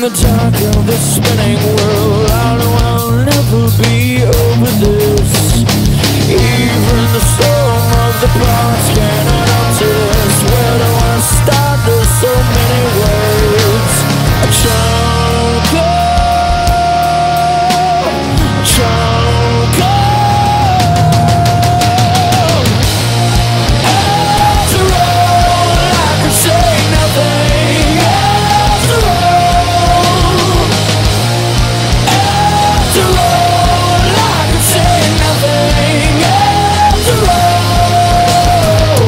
the dark of the spinning world, I know I'll never be over this. Even the storm of the past cannot alter this. Where do I start? There's so many words. A choker, choker. After all, I could say nothing. After all, after all, I could say nothing. After all,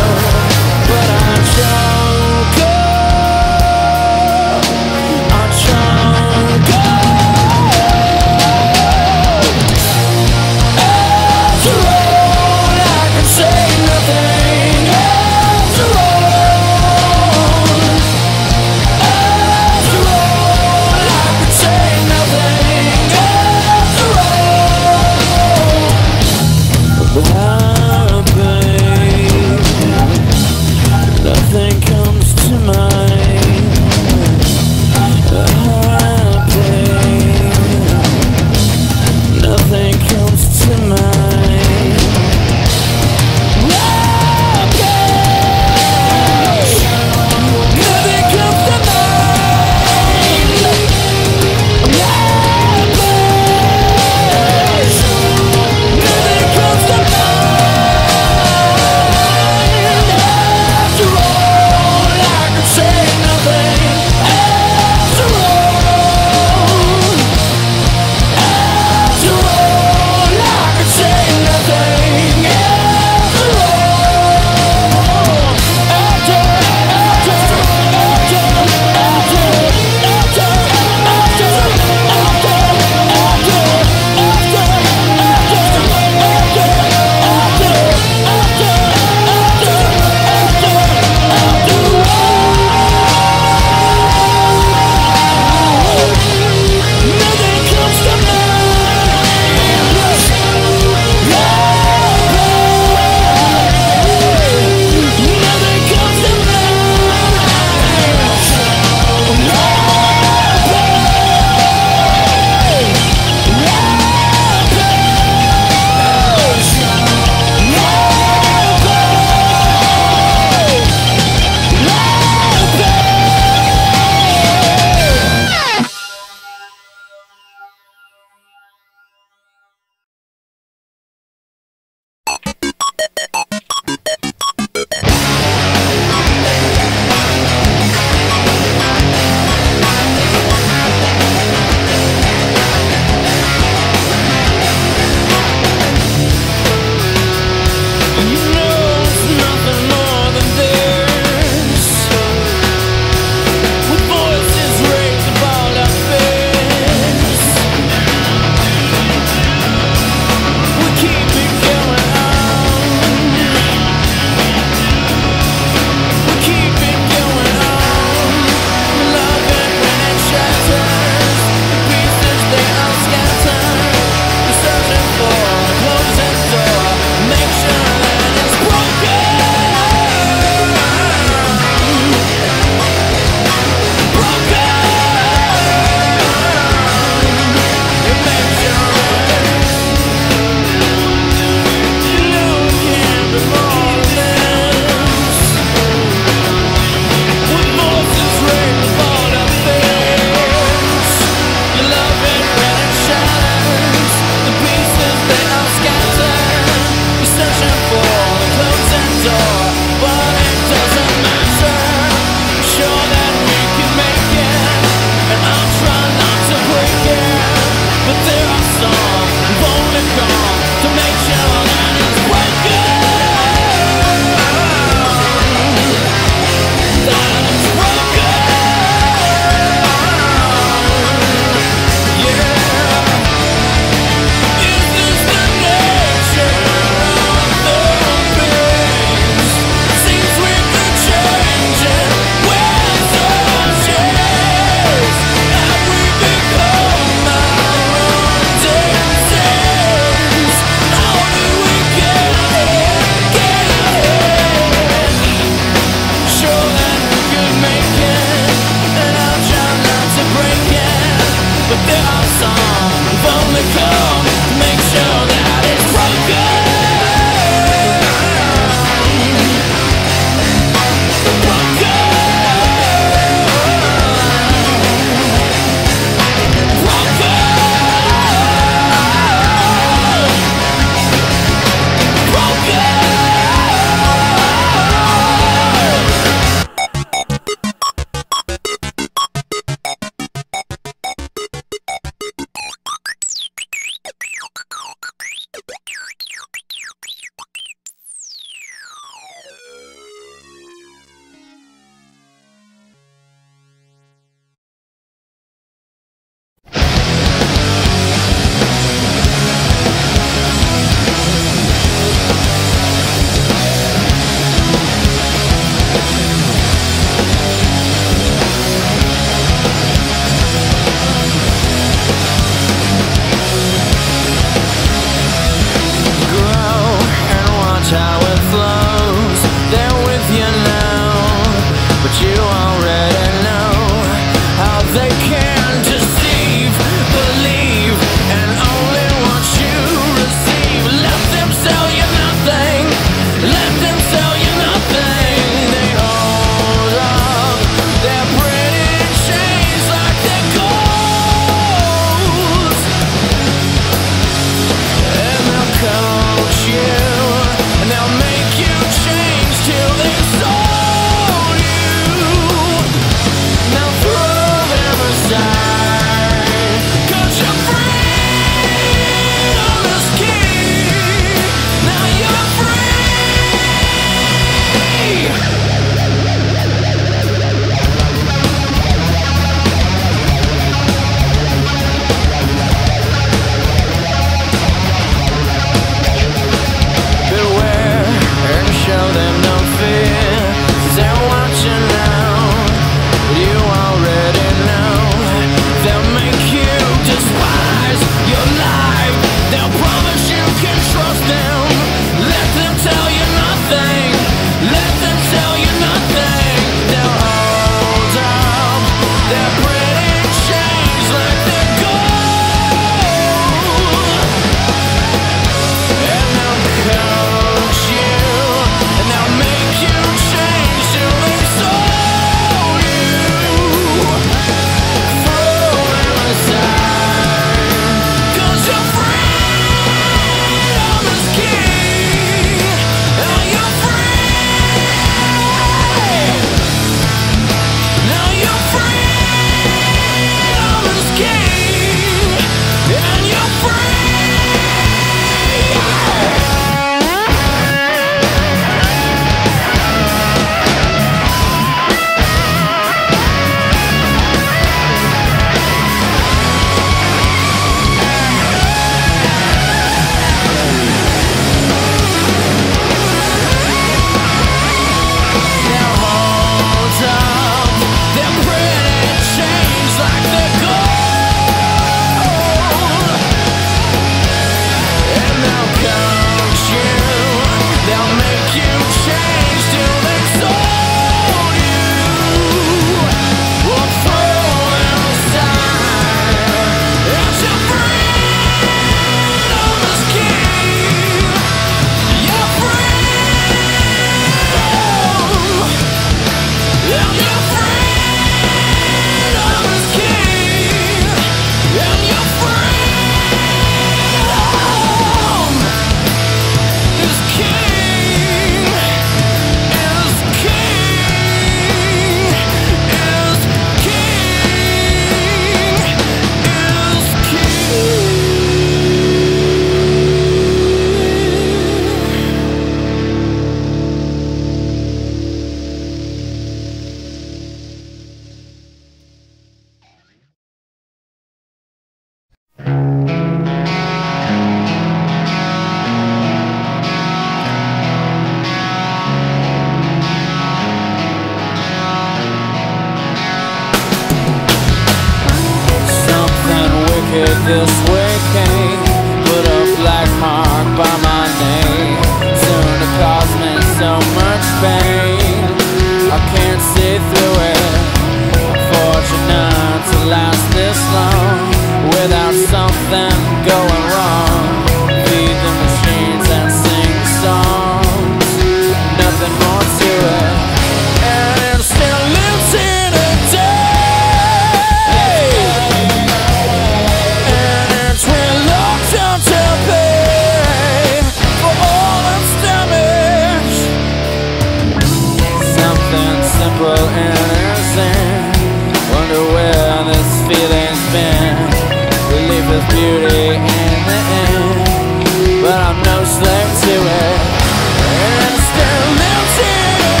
beauty in the end, but I'm no slave to it. And it still lives in a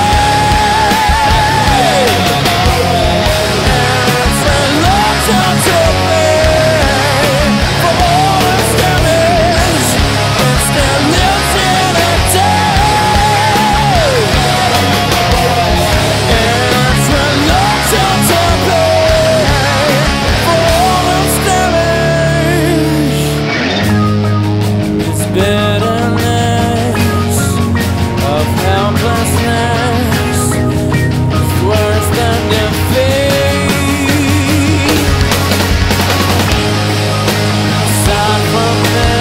day, and it's reluctant to pay for all its damage. It still lives in a day, and it's reluctant to pay for all its damage. It's bitterness of helplessness. It's worse than defeat. Aside from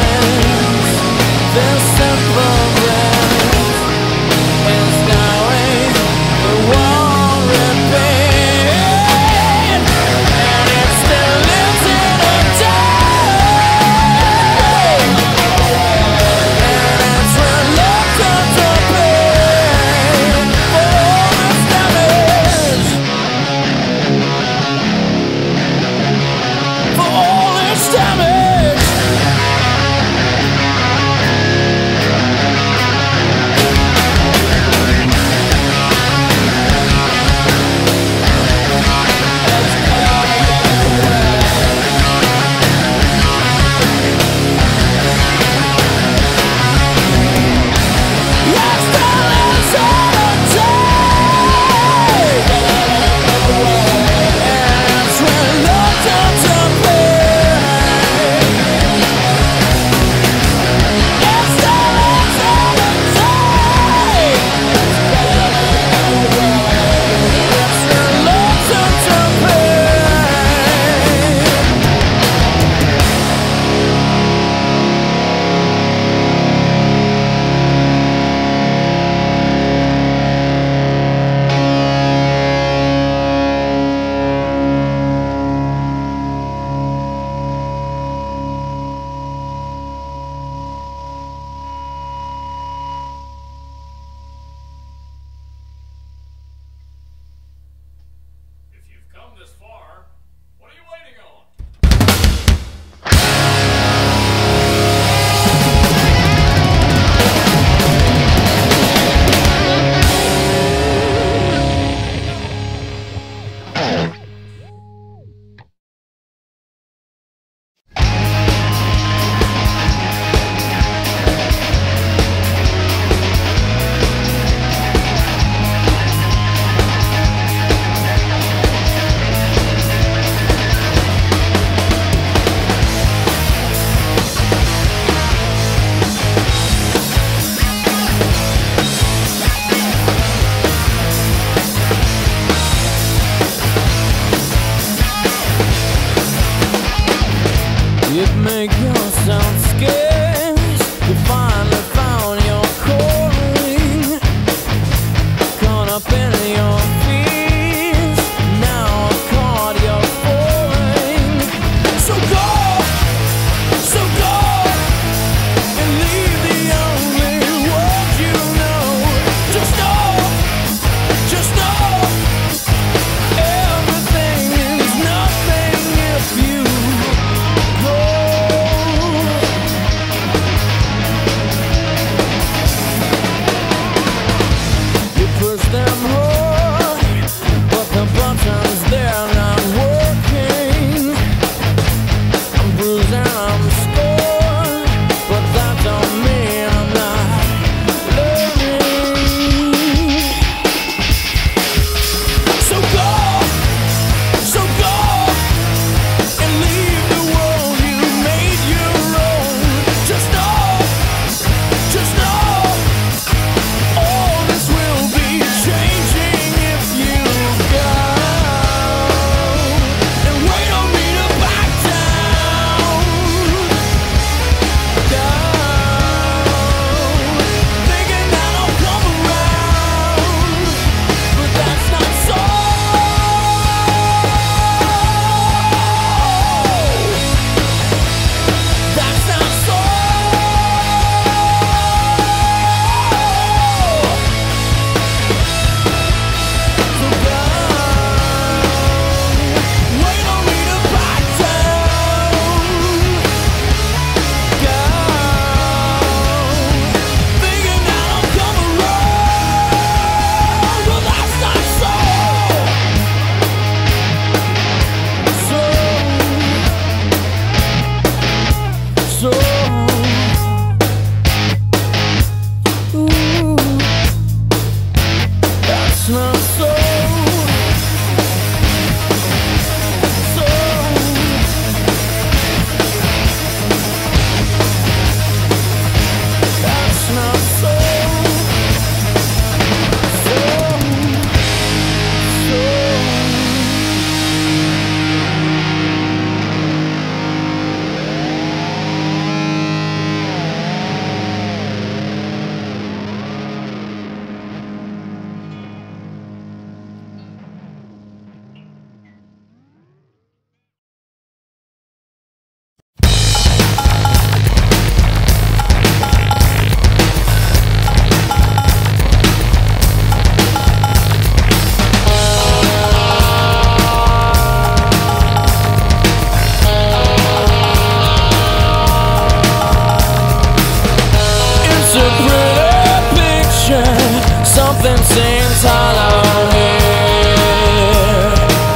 this simple bliss is knowing it won't repeat, and it still lives in a day, and it's reluctant to pay for all its damage, for all its damage. Yes, there is a day, and it's reluctant to pay. Yes, there is a day, it's reluctant to pay. If you've come this far, what are you waiting on? It make yourself scarce. You finally found your calling. Caught up in your fears. Now I've caught your falling. So go, and leave the only word you know. Just know, everything is nothing if you go. so. Ooh, that's not so. So, that's not so. It's a pretty picture, something seems hollow here.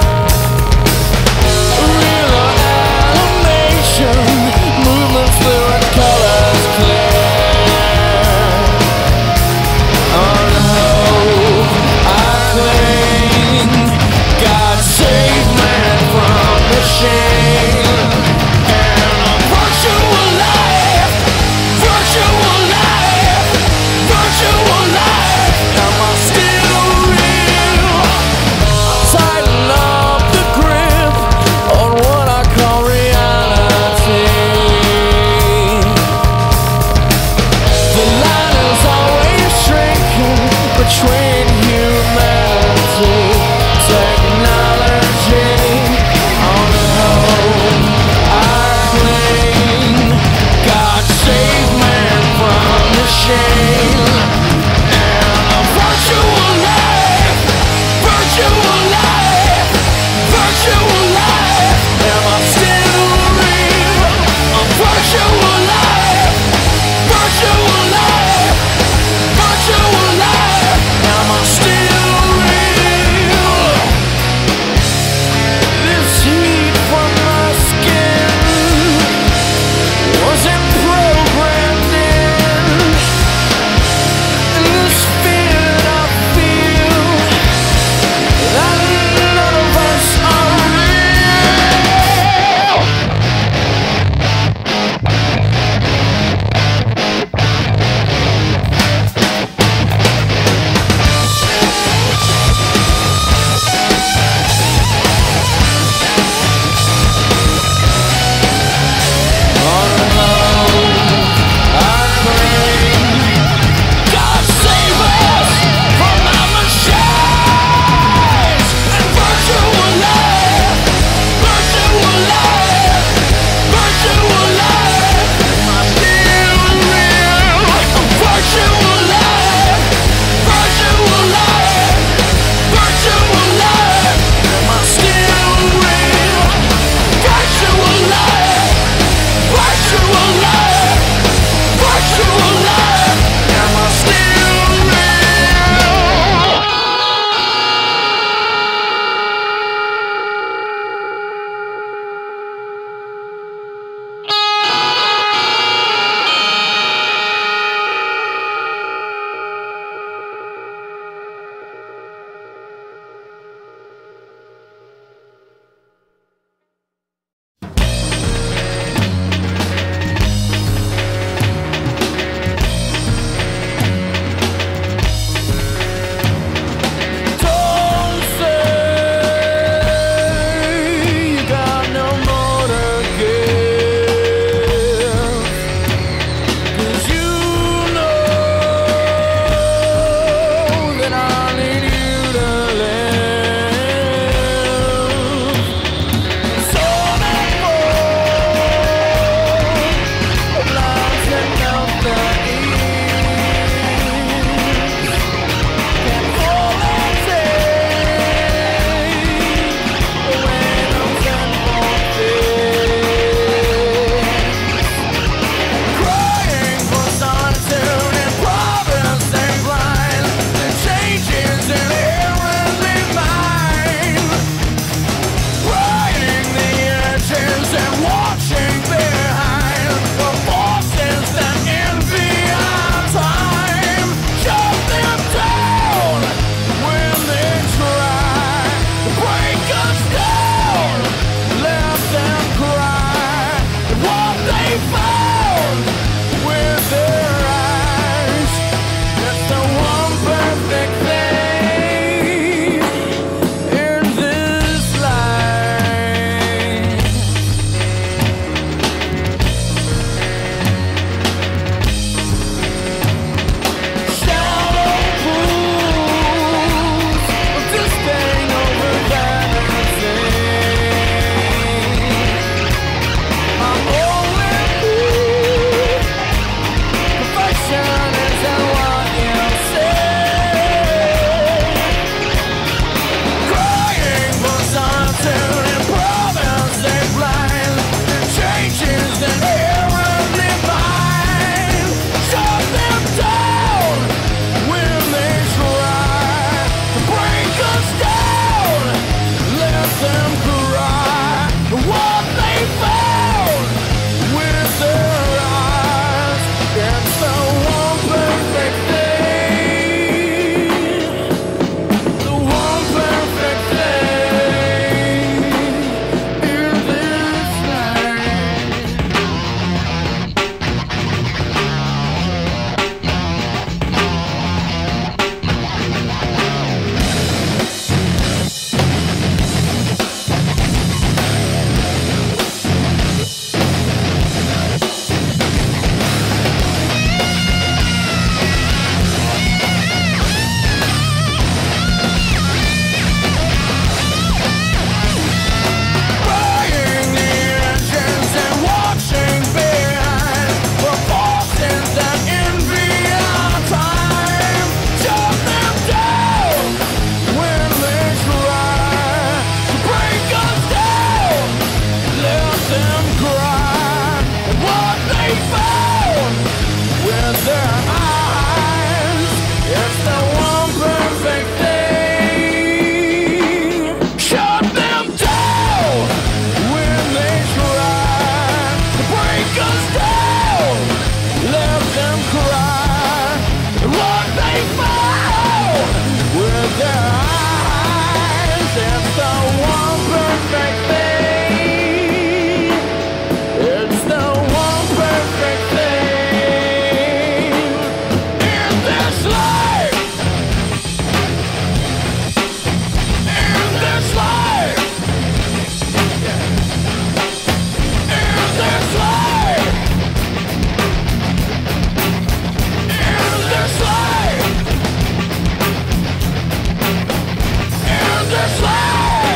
Real animation, movements fluid, colors clear. On hope I cling, God save man from the shame. And a virtual life, virtual life, virtual life. Am I still found with their eyes. It's the one perfect thing. Shut them down when they try to break us down. Let them cry. What they found with their eyes. It's the one perfect thing. It's the one perfect thing in this life. In this life. In this life. In this life. In this life.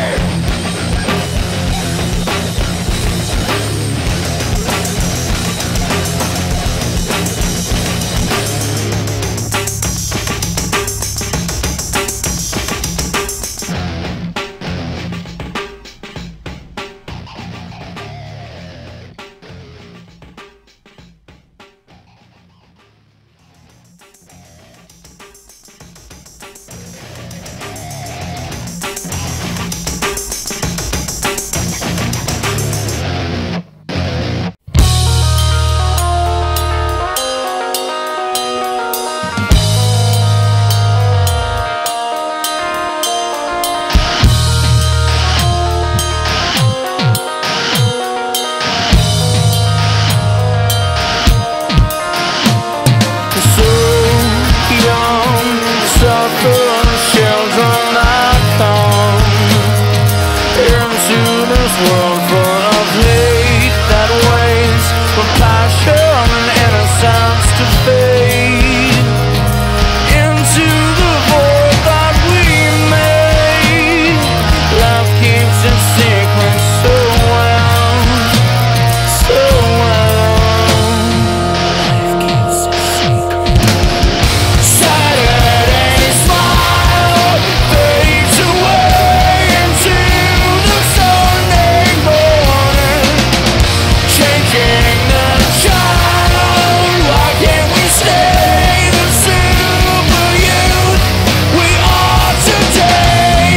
World full of hate that waits for passion and innocence to fade into the void that we made. Love keeps its secret so well, so well. Life keeps its secret. Saturday smile fades away into the Sunday morning, changing the child. Why can't we stay the super youth we are today?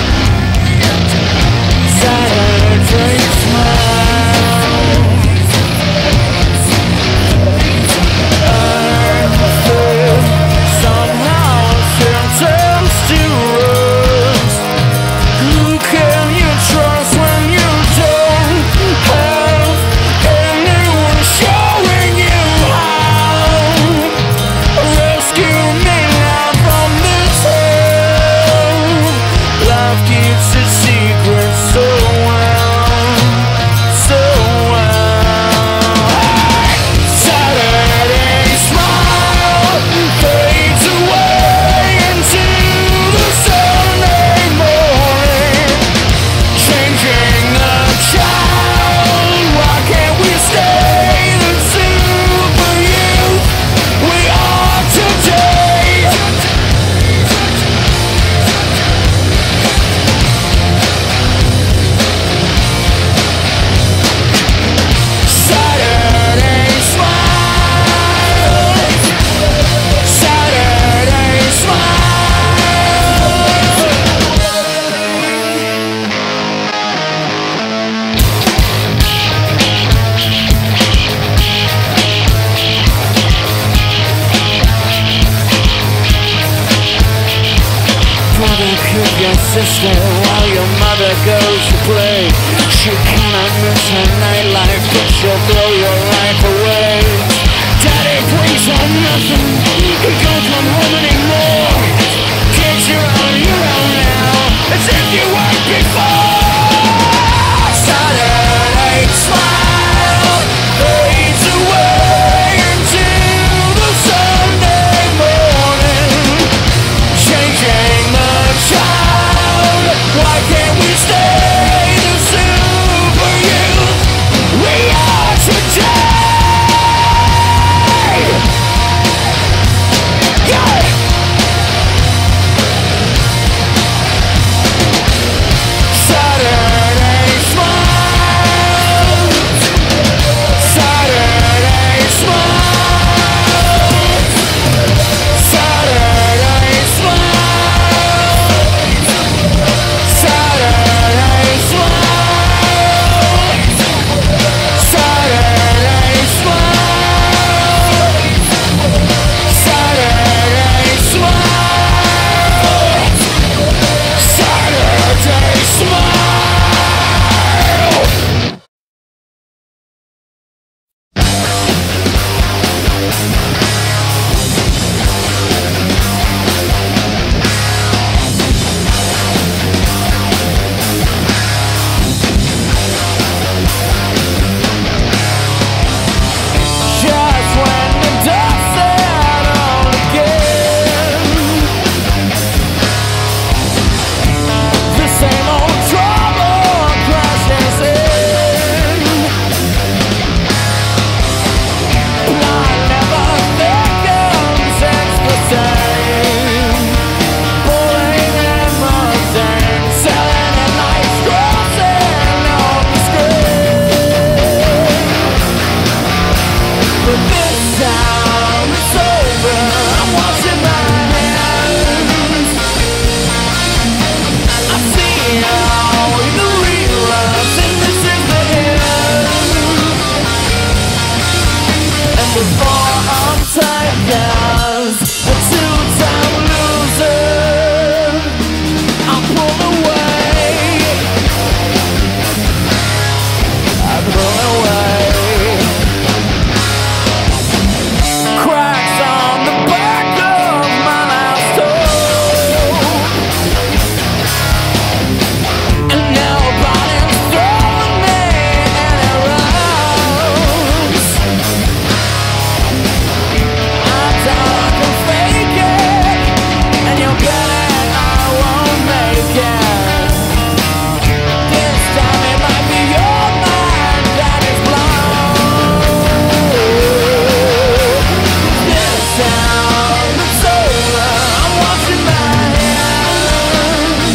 Saturday smile. Earth somehow symptoms to rust. Who can you trust when you don't have anyone showing you how? Rescue me now from this hell. Life keeps its secret so well, so well. Saturday smile fades away into the Sunday morning, changing the child. Why can't we stay the super youth we are today? Saturday smile. Saturday smile. Brother, kill your sister while your mother goes to play. She cannot miss her nightlife, but she'll blow your life away. Daddy brings home nothing, he don't come home anymore. Kids, you're on your own now, as if you weren't before. Saturday smile fades away into the Sunday morning, changing the child. Why can't we stay the super youth we are today? This time it's over, I'm washing my hands. I've seen all the reruns, and this is the end. And before I'm typecast, the two-time loser, I'll pull away. I'll pull away. Cracks on the back of my last toe, and nobody's throwing me any rocks. I thought I could fake it, and you'll get it, I won't make it. This time it might be your mind that is blown. This time it's over, I'm washing my hands.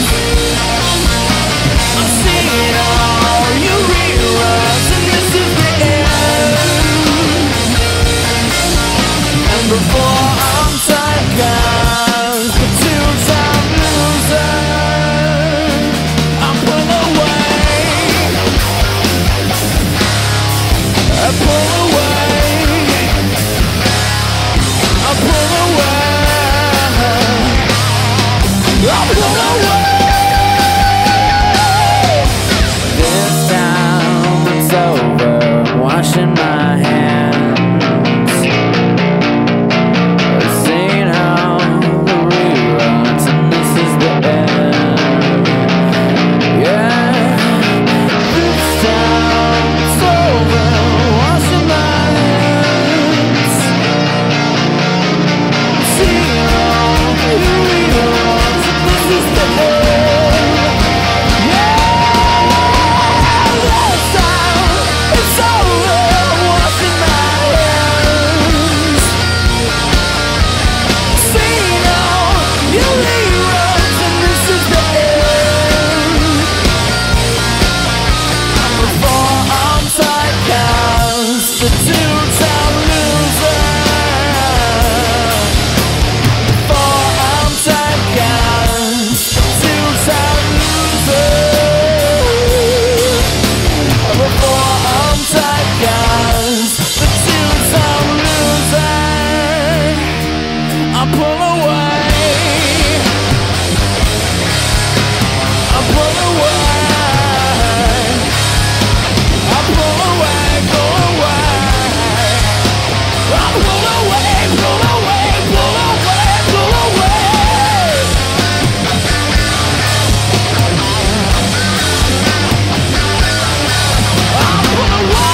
I've seen all your reruns, and this is the end. And before I'm typecast, the two-time loser, I pull away. I pull away. I pull away. I pull away. This time it's over, I'm washing my hands. I've seen all the reruns, and this is the end. Yeah, this time it's over, I'm washing my hands. I've seen all the reruns, and this is the end. Yeah, this time it's over, I'm washing my hands. Seen all your reruns, and this is the end. Before I'm typecast, the two-time loser. Before I'm typecast, the two-time loser. Before I'm typecast, the two-time loser, I pull away. I pull away. I pull away, pull away. I pull away, pull away, pull away, pull away. I pull away.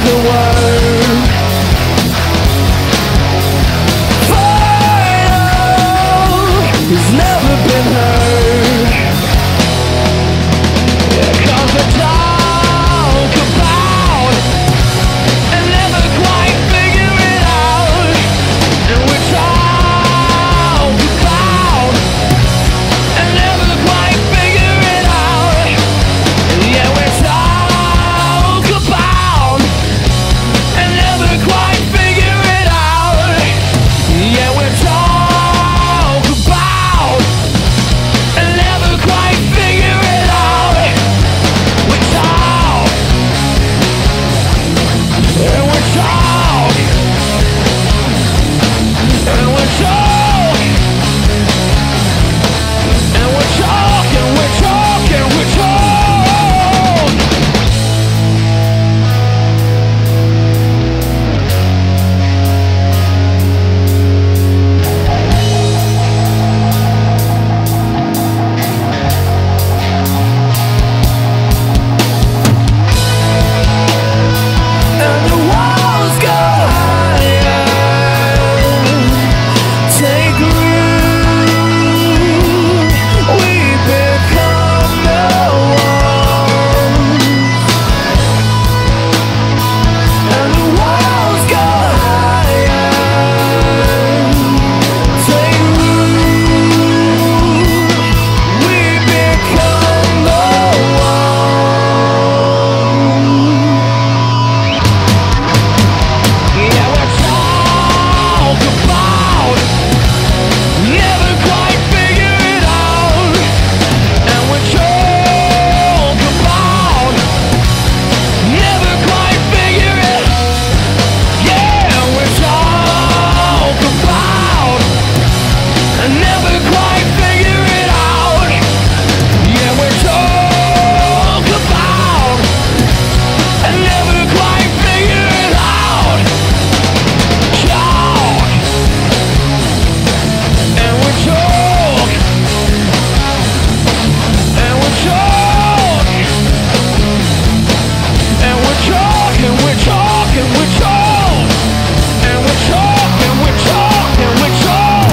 spoken word. Final has never been heard. Cause we talk about and never quite figure it out. And we talk about and never quite figure it out. Yeah, we talk about and never quite figure it out. Yeah, we talk about and never quite figure it out. We talk and we talk and we talk and we talk and we talk and we talk. And the walls go higher, take root. We become the ones. And the walls go higher, take root. We become the ones. Yeah, we talk about never quite figure it out. And we talk about never quite figure it. Yeah, we talk about and never quite figure it out. Yeah, we talk about and never quite figure it out. Talk and we talk and we talk and we talk and we talk and we talk and we talk and we talk and we talk.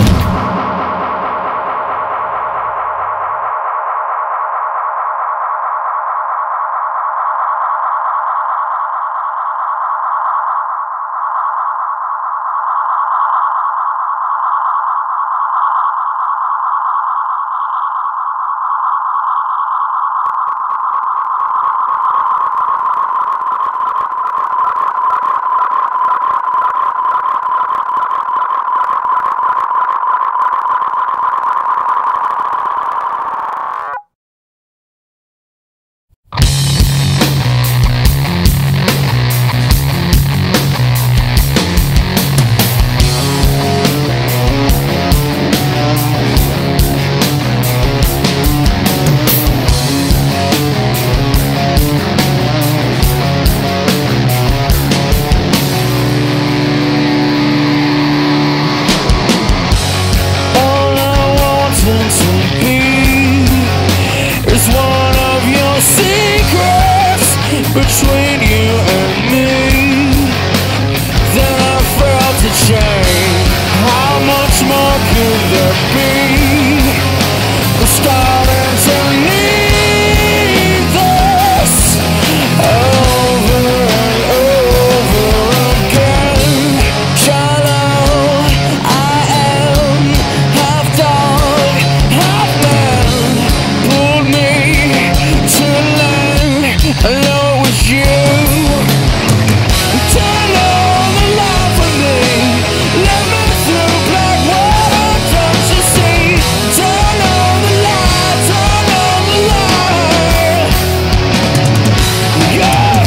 All I wanted to be is one of your secrets between you and me. Then I felt a change. How much more could there be? I'm starting to need this over and over again. Child, I am half dog, half man. Pulled me to land. I know it was you. Turn on the light for me. Let me through black water. Don't you see? Turn on the light. Turn on the light. Yeah.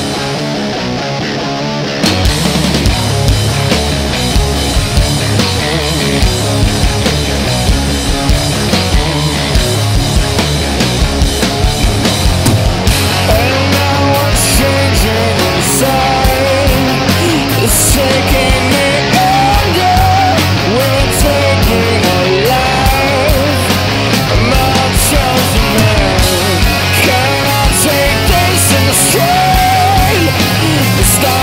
And now what's changing inside? It's taking me under. We're taking a life. My chosen man. Can I take this in the stride?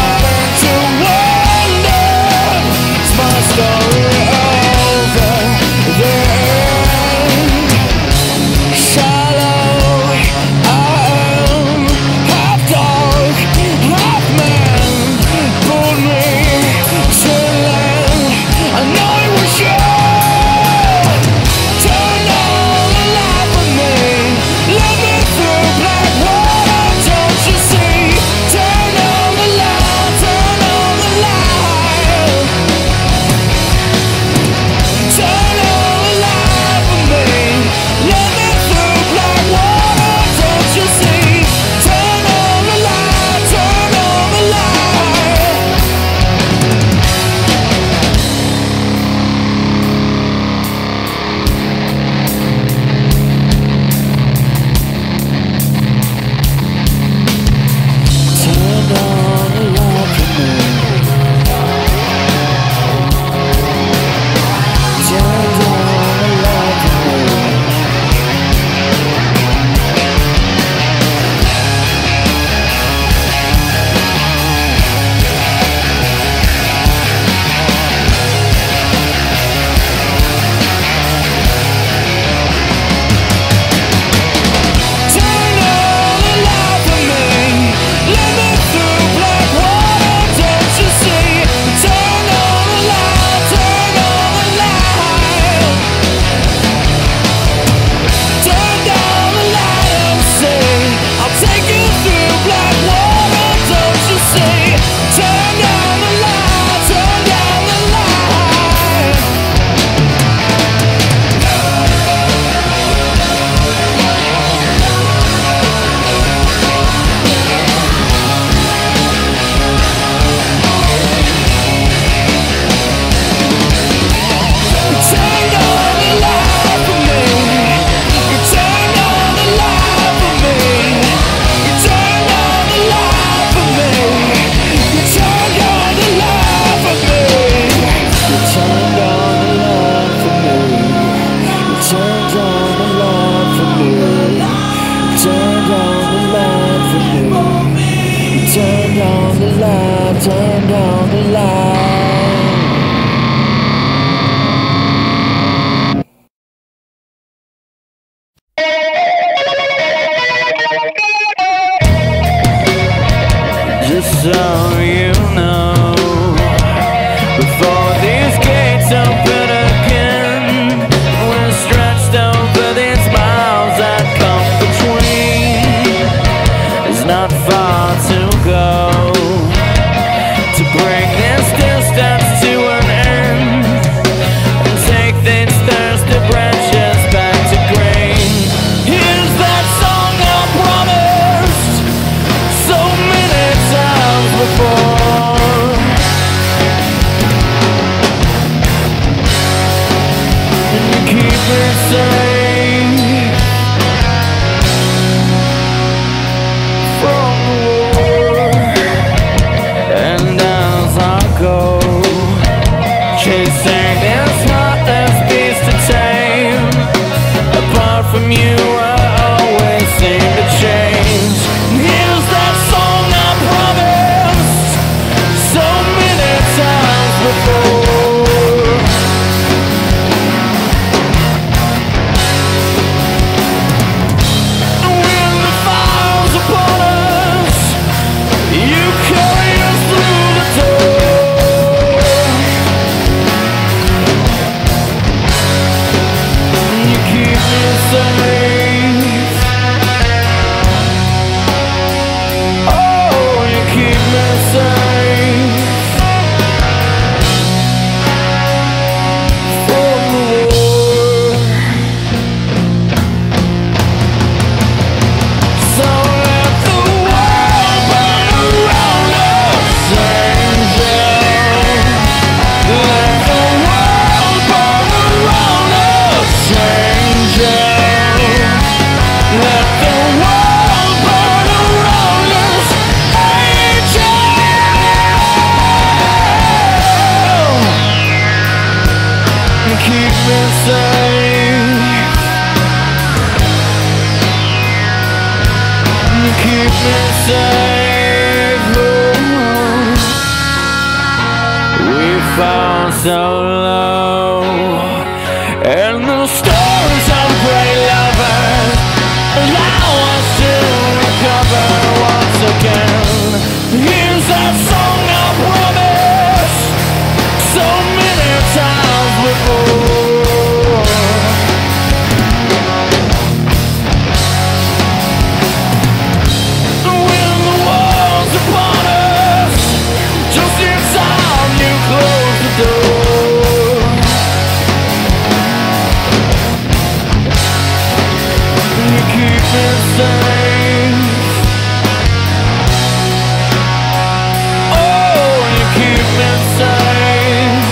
down the light, turn down the light. Just so you know, before these gates open again, we're stretched over these miles that come between. There's not far to go to bring this distance to an end and take these thirsty branches back to green. Here's that song I promised so many times before. And you keep me safe from the war. And as I go chasing this heartless beast to tame, apart from you I always seem to change. Here's that song I promised so many times before. And when the fire's upon us, you carry us through the door. And you keep me safe. Oh, you keep me safe from the war. So let the world burn around us, angel. Let the world burn around us, angel. Let the world burn around us, angel. Keep me safe. Keep me safe. We found so low, and the stories of great lovers allow us to recover once again. Here's that song I promised so many times before. When the walls upon us, just in time you close the door. You keep me safe. Oh, you keep me safe.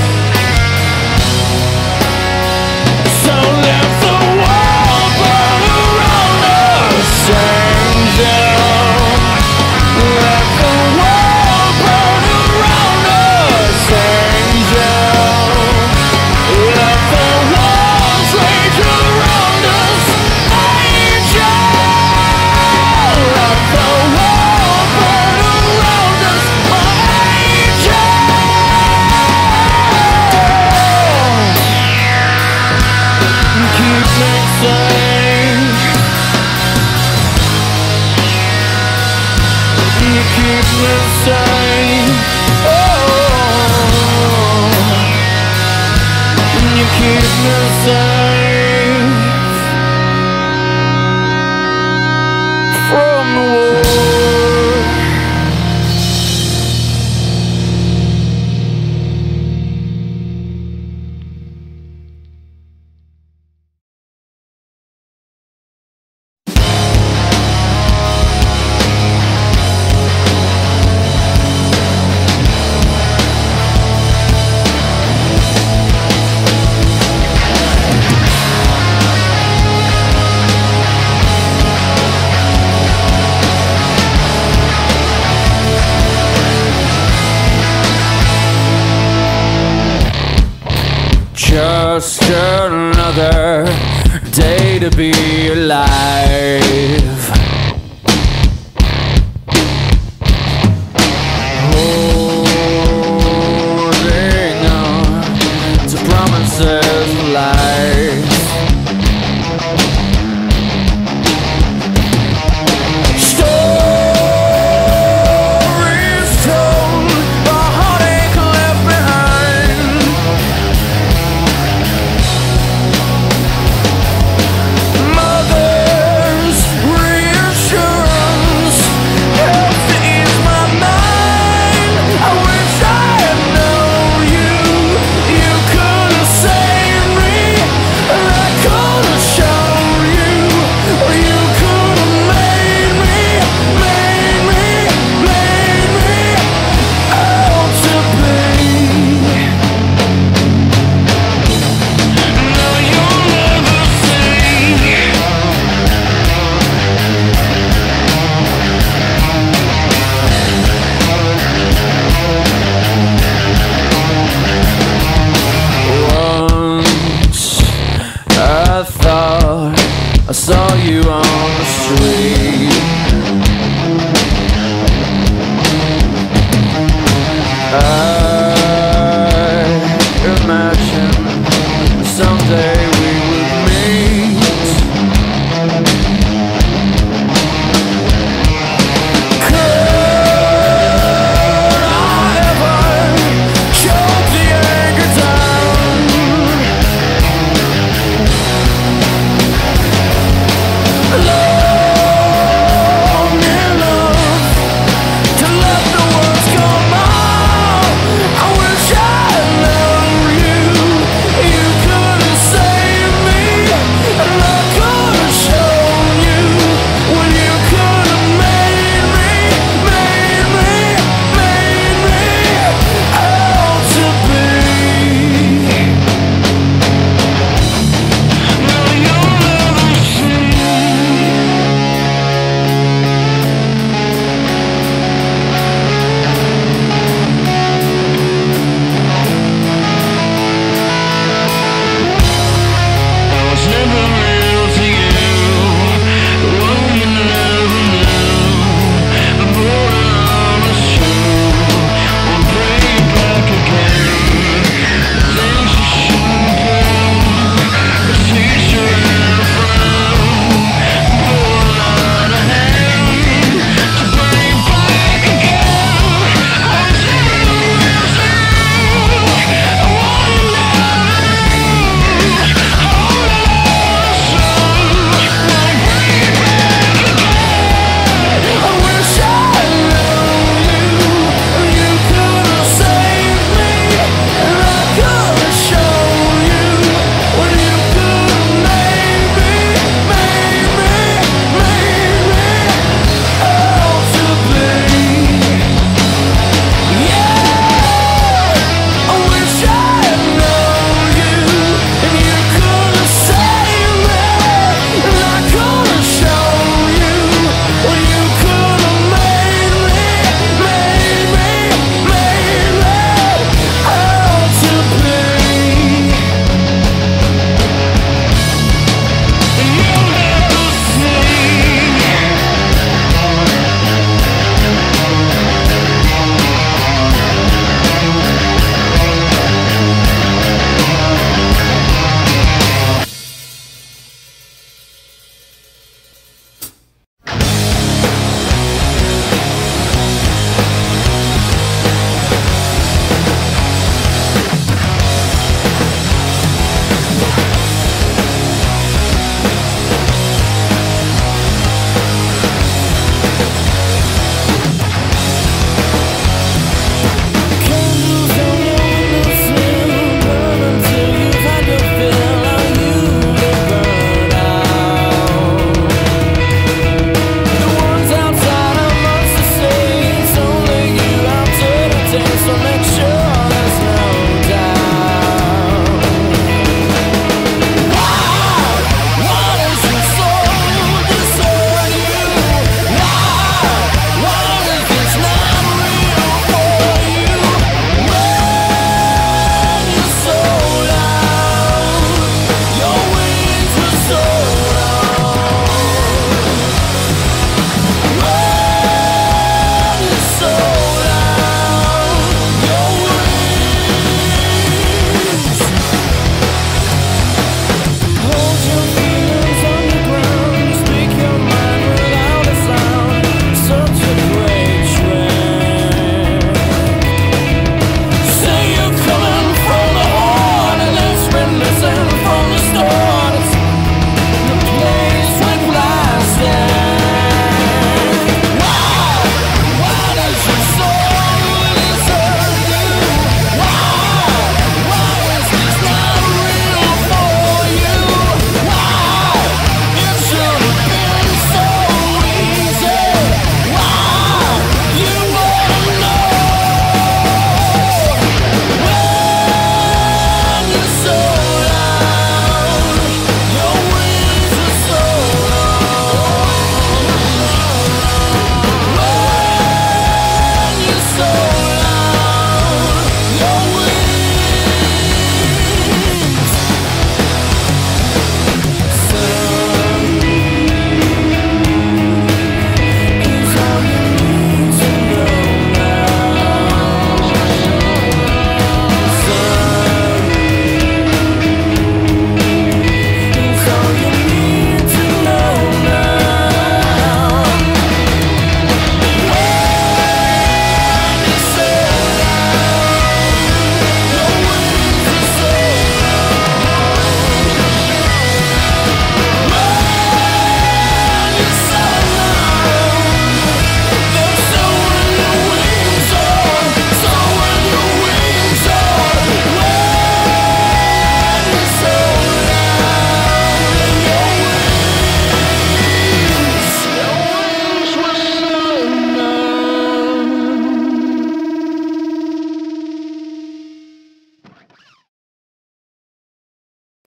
So let the world burn around us, angel. Let the world burn around us, angel. Let the walls rage around us, angel. Let the world burn around us, angel. Keep me safe. You keep me safe. Oh, you keep me safe from the war. Just another day to be alive.